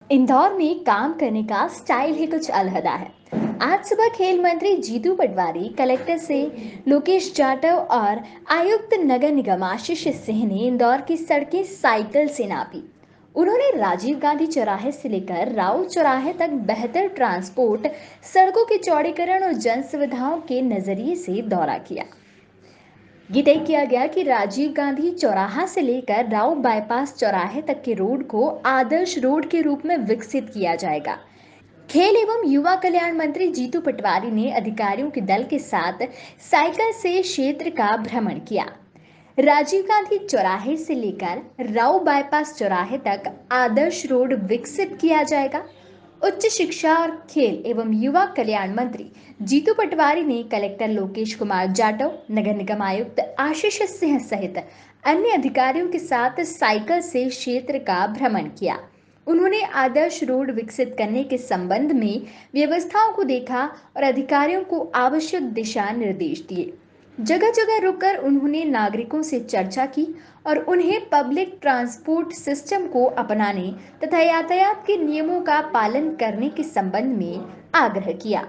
इंदौर में काम करने का स्टाइल ही कुछ अलहदा है। आज सुबह खेल मंत्री जीतू पटवारी, कलेक्टर से लोकेश जाटव और आयुक्त नगर निगम आशीष सिंह ने इंदौर की सड़कें साइकिल से नापी। उन्होंने राजीव गांधी चौराहे से लेकर राउ चौराहे तक बेहतर ट्रांसपोर्ट, सड़कों के चौड़ीकरण और जन सुविधाओं के नजरिए से दौरा किया। ये तय किया गया कि राजीव गांधी चौराहा से लेकर राउ बाईपास चौराहे तक के रोड को आदर्श रोड के रूप में विकसित किया जाएगा। खेल एवं युवा कल्याण मंत्री जीतू पटवारी ने अधिकारियों के दल के साथ साइकिल से क्षेत्र का भ्रमण किया। राजीव गांधी चौराहे से लेकर राउ बाईपास चौराहे तक आदर्श रोड विकसित किया जाएगा। उच्च शिक्षा और खेल एवं युवा कल्याण मंत्री जीतू पटवारी ने कलेक्टर लोकेश कुमार जाटव, नगर निगम आयुक्त आशीष सिंह सहित अन्य अधिकारियों के साथ साइकिल से क्षेत्र का भ्रमण किया। उन्होंने आदर्श रोड विकसित करने के संबंध में व्यवस्थाओं को देखा और अधिकारियों को आवश्यक दिशा निर्देश दिए। जगह जगह रुककर उन्होंने नागरिकों से चर्चा की और उन्हें पब्लिक ट्रांसपोर्ट सिस्टम को अपनाने तथा यातायात के नियमों का पालन करने के संबंध में आग्रह किया।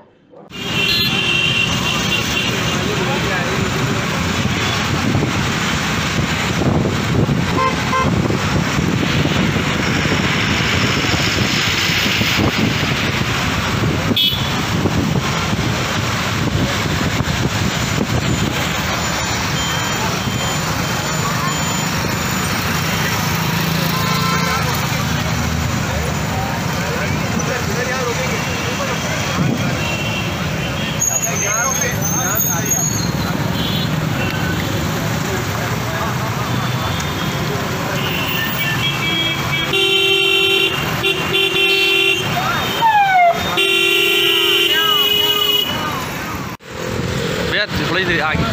थोड़ी देर आगे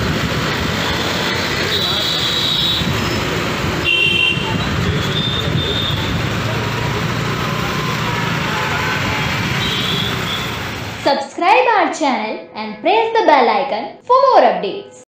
Subscribe our channel and press the bell icon for more updates.